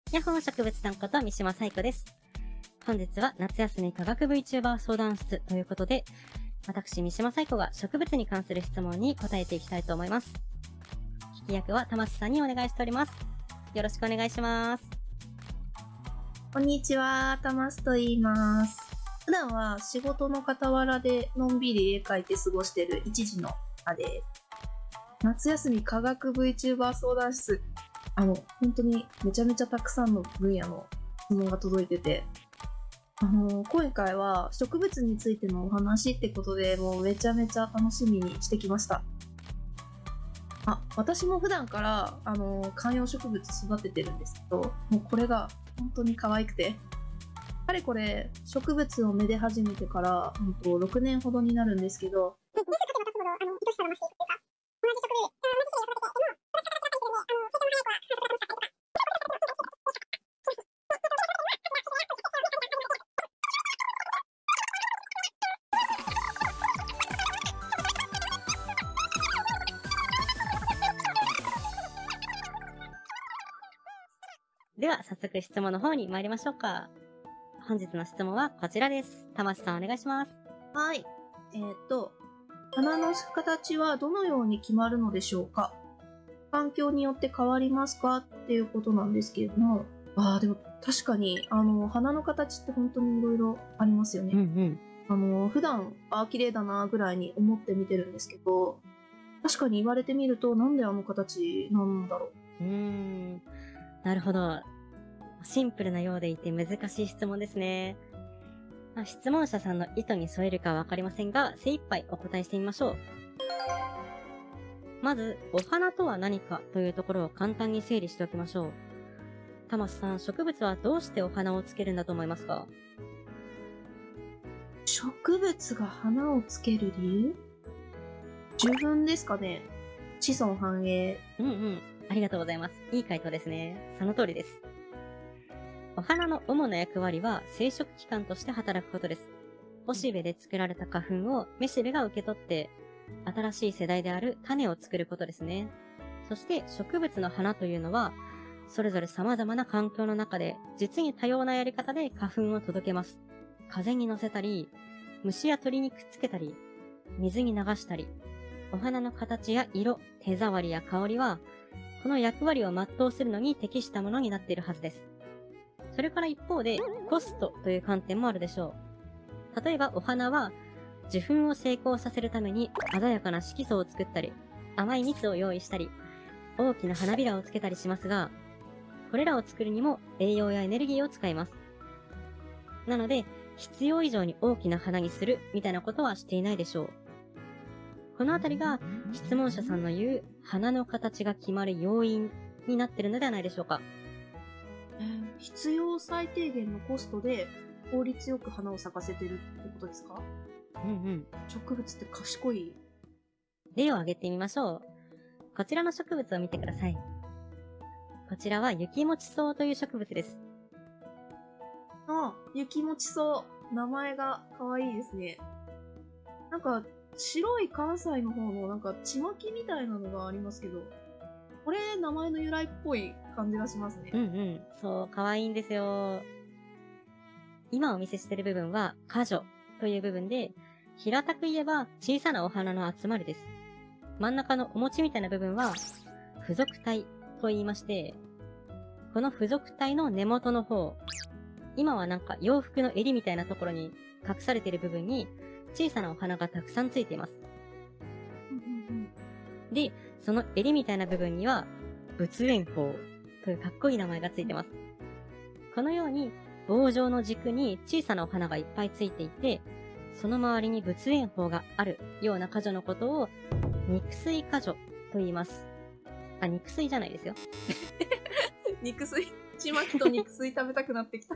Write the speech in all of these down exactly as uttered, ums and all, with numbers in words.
ヤッホー植物さんこと三島彩子です。本日は夏休み科学 VTuber 相談室ということで、私三島彩子が植物に関する質問に答えていきたいと思います。聞き役は玉須さんにお願いしております。よろしくお願いします。 こんにちは、玉須と言います。普段は仕事の傍らでのんびり絵描いて過ごしている一時の母です。夏休み科学 VTuber 相談室、あの本当にめちゃめちゃたくさんの分野の質問が届いてて、あの今回は植物についてのお話ってことで、もうめちゃめちゃ楽しみにしてきました。あ、私も普段からあの観葉植物育ててるんですけど、もうこれが本当に可愛くて、かれこれ植物をめで始めてから本当ろくねんほどになるんですけど、 では早速質問の方に参りましょうか。本日の質問はこちらです。玉須さんお願いします。 はい。えー、っと、花の形はどのように決まるのでしょうか？環境によって変わりますかっていうことなんですけれども、ああ、でも確かに、あの、花の形って本当にいろいろありますよね。 うんうん。 あの、普段、ああ、綺麗だなぐらいに思って見てるんですけど、確かに言われてみると、なんであの形なんだろうーん。なるほど。シンプルなようでいて難しい質問ですね。まあ、質問者さんの意図に添えるかはわかりませんが、精一杯お答えしてみましょう。まず、お花とは何かというところを簡単に整理しておきましょう。玉須さん、植物はどうしてお花をつけるんだと思いますか？ う。植物が花をつける理由？受粉ですかね？子孫繁栄。 うんうん。ありがとうございます。いい回答ですね。その通りです。お花の主な役割は生殖器官として働くことです。おしべで作られた花粉をめしべが受け取って、新しい世代である種を作ることですね。そして植物の花というのは、それぞれ様々な環境の中で実に多様なやり方で花粉を届けます。風に乗せたり、虫や鳥にくっつけたり、水に流したり、お花の形や色、手触りや香りは、この役割を全うするのに適したものになっているはずです。それから一方で、コストという観点もあるでしょう。例えばお花は、受粉を成功させるために鮮やかな色素を作ったり、甘い蜜を用意したり、大きな花びらをつけたりしますが、これらを作るにも栄養やエネルギーを使います。なので、必要以上に大きな花にするみたいなことはしていないでしょう。このあたりが質問者さんの言う花の形が決まる要因になっているのではないでしょうか。 えー必要最低限のコストで効率よく花を咲かせてるってことですか？ うんうん。 植物って賢い。 例を挙げてみましょう。こちらの植物を見てください。こちらは雪もち草という植物です。 あ、雪もち草。名前が可愛いですね。なんか、白い関西の方のなんか、ちまきみたいなのがありますけど、これ、名前の由来っぽい感じがしますね。 うんうん。そう、可愛いんですよ。今お見せしている部分は、果女という部分で、平たく言えば小さなお花の集まりです。真ん中のお餅みたいな部分は、付属体と言いまして、この付属体の根元の方、今はなんか洋服の襟みたいなところに隠されている部分に、小さなお花がたくさんついています。で、その襟みたいな部分には、仏炎苞というかっこいい名前がついてます。このように、棒状の軸に小さなお花がいっぱいついていて、その周りに仏炎苞があるような果樹のことを、肉水果樹と言います。あ、肉水じゃないですよ。 肉水。ちまきと肉水食べたくなってきた。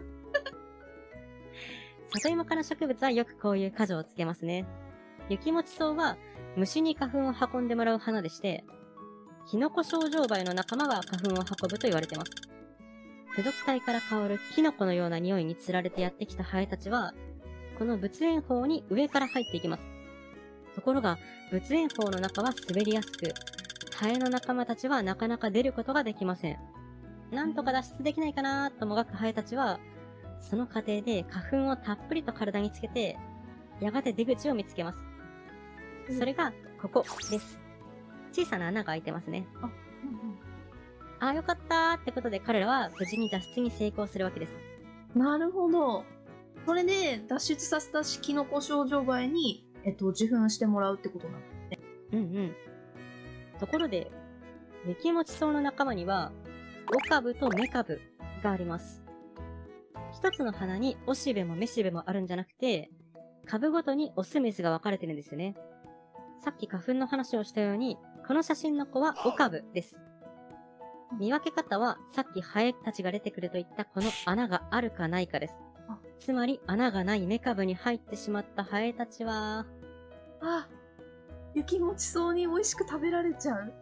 里芋科の植物はよくこういう果樹をつけますね。雪もち草は虫に花粉を運んでもらう花でして、キノコショウジョウバエの仲間が花粉を運ぶと言われています。付属体から香るキノコのような匂いにつられてやってきたハエたちは、この仏炎苞に上から入っていきます。ところが、仏炎苞の中は滑りやすく、ハエの仲間たちはなかなか出ることができません。 なんとか脱出できないかなともがくハエたちは、その過程で花粉をたっぷりと体につけて、やがて出口を見つけます。それが、ここです。小さな穴が開いてますね。 あ、うんうん。 ああ、よかったーってことで彼らは無事に脱出に成功するわけです。 なるほど。それで脱出させたキノコ症状バエに、えっと、受粉してもらうってことなのね。 うんうん。ところで、雪もち草の仲間には、オカブとメカブがあります。一つの花にオシベもメシベもあるんじゃなくて、株ごとにオスメスが分かれてるんですよね。さっき花粉の話をしたように、この写真の子はオカブです。見分け方は、さっきハエたちが出てくるといったこの穴があるかないかです。つまり、穴がないメカブに入ってしまったハエたちは、 あ、雪もちそうに美味しく食べられちゃう。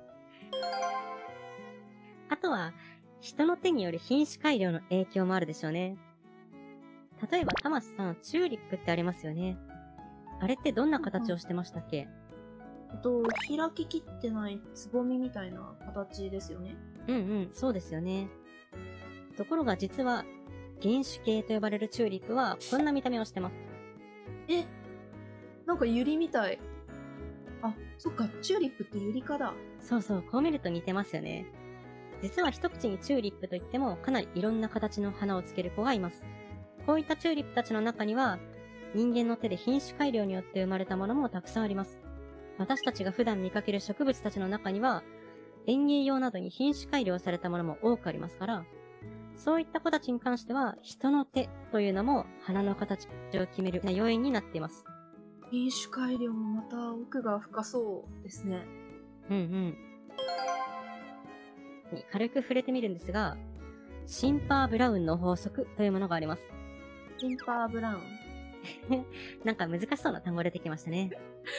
あとは、人の手による品種改良の影響もあるでしょうね。例えば、タマスさん、チューリップってありますよね。あれってどんな形をしてましたっけ？ えっと、開ききってないつぼみみたいな形ですよね。 うんうん、そうですよね。ところが実は、原種系と呼ばれるチューリップはこんな見た目をしてます。 え、なんかユリみたい。あ、そっか、チューリップってユリ科だ。 そうそう、こう見ると似てますよね。実は一口にチューリップといってもかなりいろんな形の花をつける子がいます。こういったチューリップたちの中には、人間の手で品種改良によって生まれたものもたくさんあります。私たちが普段見かける植物たちの中には、園芸用などに品種改良されたものも多くありますから、そういった子たちに関しては、人の手というのも花の形を決める要因になっています。 品種改良もまた奥が深そうですね。 うんうん。に軽く触れてみるんですが、シンパーブラウンの法則というものがあります。 シンパーブラウンなんか難しそうな単語出てきましたね。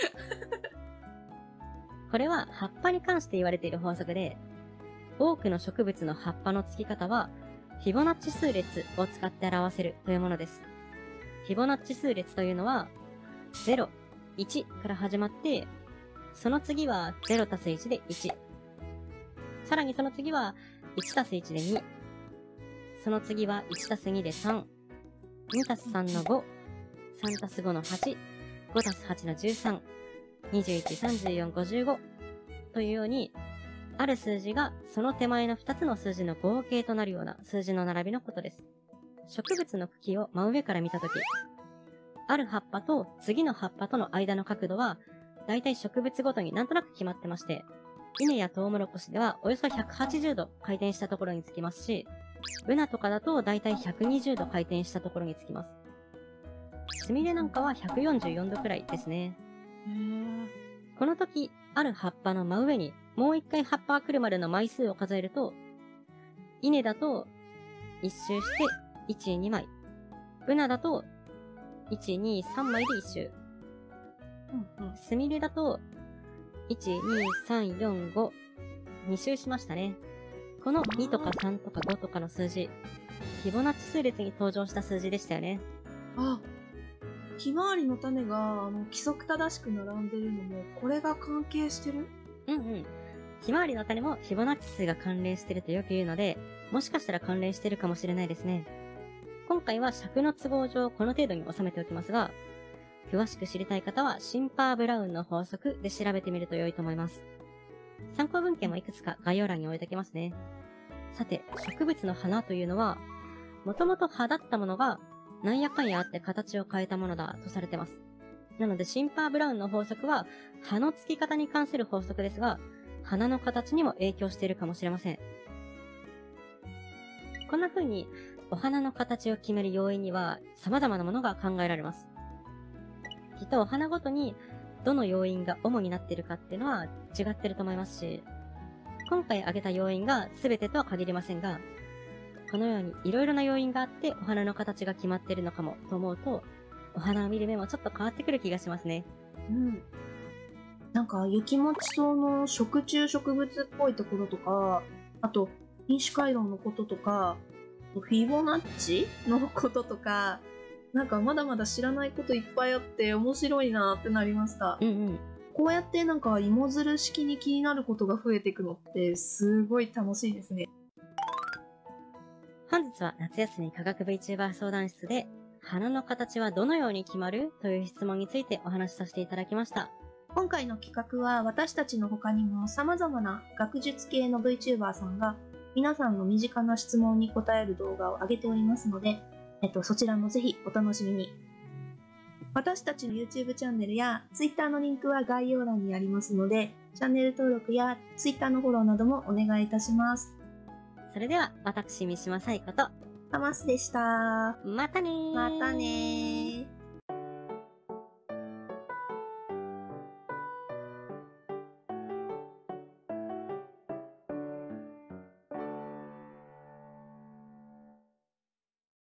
これは葉っぱに関して言われている法則で、多くの植物の葉っぱの付き方は、フィボナッチ数列を使って表せるというものです。フィボナッチ数列というのは、ゼロ、いちから始まって、その次はゼロたすいちでいち。さらにその次はいちたすいちでに。その次はいちたすにでさん。にたすさんのご。さんたすごのはち。ごたすはちのじゅうさん。にじゅういち、さんじゅうよん、ごじゅうご。というように、ある数字がその手前のふたつの数字の合計となるような数字の並びのことです。植物の茎を真上から見たとき、ある葉っぱと次の葉っぱとの間の角度は、だいたい植物ごとになんとなく決まってまして、稲やトウモロコシではおよそひゃくはちじゅうど回転したところにつきますし、ブナとかだとだいたいひゃくにじゅうど回転したところにつきます。スミレなんかはひゃくよんじゅうよんどくらいですね。 へー。 この時、ある葉っぱの真上にもう一回葉っぱが来るまでの枚数を数えると、稲だと一周していち、にまい。ブナだといち、に、さんまいで一周。 うんうん。 スミレだといち、に、さん、よん、ご。に周しましたね。このにとかさんとかごとかの数字、フィボナッチ数列に登場した数字でしたよね。 あ、ひまわりの種があの規則正しく並んでるのも、これが関係してる？ うんうん。ひまわりの種もフィボナッチ数が関連してるとよく言うので、もしかしたら関連してるかもしれないですね。今回は尺の都合上この程度に収めておきますが、詳しく知りたい方はシンパーブラウンの法則で調べてみると良いと思います。参考文献もいくつか概要欄に置いておきますね。さて、植物の花というのは、もともと葉だったものが、なんやかんやあって形を変えたものだとされてます。なので、シンパーブラウンの法則は、葉の付き方に関する法則ですが、花の形にも影響しているかもしれません。こんな風に、お花の形を決める要因には、様々なものが考えられます。きっとお花ごとに、どの要因が主になっているかっていうのは違ってると思いますし、今回挙げた要因が全てとは限りませんが、このようにいろいろな要因があってお花の形が決まっているのかもと思うと、お花を見る目もちょっと変わってくる気がしますね。 うん。なんか雪もち草の食虫植物っぽいところとか、あと品種改良のこととか、フィボナッチのこととか、なんかまだまだ知らないこといっぱいあって面白いなってなりました。 うんうん。 こうやってなんか芋づる式に気になることが増えていくのってすごい楽しいですね。 本日は夏休み科学 VTuber 相談室で、花の形はどのように決まるという質問についてお話しさせていただきました。 今回の企画は私たちの他にも様々な学術系の VTuber さんが皆さんの身近な質問に答える動画を上げておりますので、えっと、そちらもぜひお楽しみに。私たちの YouTube チャンネルや Twitter のリンクは概要欄にありますので、チャンネル登録や Twitter のフォローなどもお願いいたします。 それでは、私、三島サイコと、 タマスでした。 またねー。 またねー。